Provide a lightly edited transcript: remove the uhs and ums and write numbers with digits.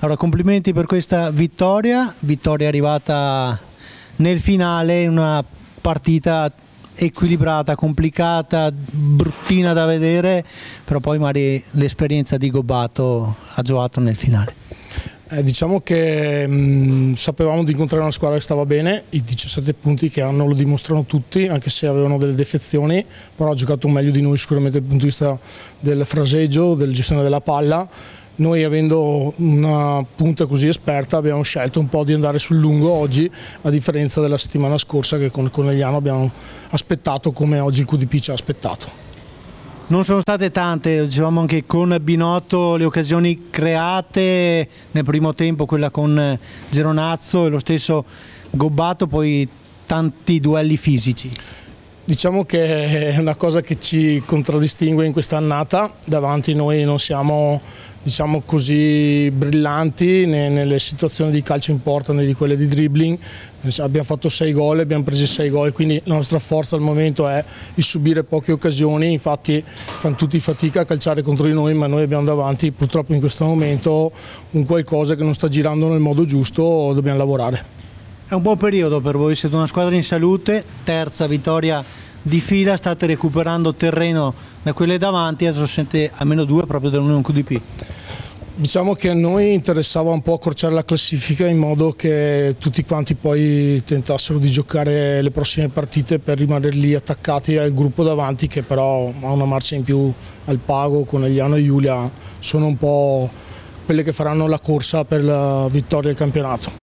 Allora, complimenti per questa vittoria arrivata nel finale in una partita equilibrata, complicata, bruttina da vedere, però poi magari l'esperienza di Gobbato ha giocato nel finale. Diciamo che sapevamo di incontrare una squadra che stava bene, i 17 punti che hanno lo dimostrano tutti, anche se avevano delle defezioni, però ha giocato meglio di noi sicuramente dal punto di vista del fraseggio, della gestione della palla. Noi, avendo una punta così esperta, abbiamo scelto un po' di andare sul lungo oggi, a differenza della settimana scorsa che con Conegliano abbiamo aspettato come oggi il QDP ci ha aspettato. Non sono state tante, dicevamo anche con Binotto, le occasioni create nel primo tempo, quella con Geronazzo e lo stesso Gobbato, poi tanti duelli fisici. Diciamo che è una cosa che ci contraddistingue in questa annata. Davanti noi non siamo, diciamo così, brillanti né nelle situazioni di calcio in porta né di quelle di dribbling. Abbiamo fatto 6 gol, abbiamo preso 6 gol, quindi la nostra forza al momento è il subire poche occasioni. Infatti fanno tutti fatica a calciare contro di noi, ma noi abbiamo davanti purtroppo in questo momento un qualcosa che non sta girando nel modo giusto, dobbiamo lavorare. È un buon periodo per voi, siete una squadra in salute, terza vittoria di fila, state recuperando terreno da quelle davanti, adesso siete almeno 2 proprio dell'Unione QDP. Diciamo che a noi interessava un po' accorciare la classifica in modo che tutti quanti poi tentassero di giocare le prossime partite per rimanere lì attaccati al gruppo davanti, che però ha una marcia in più al Pago, Conegliano e Giulia sono un po' quelle che faranno la corsa per la vittoria del campionato.